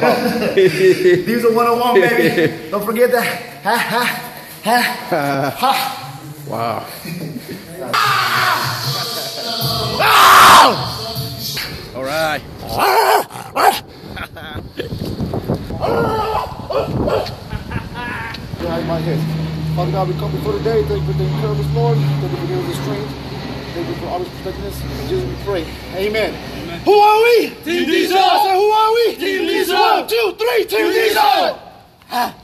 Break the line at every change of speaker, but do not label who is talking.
These are one-on-one, baby. Don't forget that. Ha, ha, ha, ha.
Wow. All right.
Behind my head. Father God, we come before the day. Thank you for the incredible Lord. Thank you for giving us the strength. Thank you for always protecting us. In Jesus we pray. Amen. Amen. Who are we?
Team Diesel.
I said, who are we?
Team Diesel.
1, 2, 3. Team Diesel.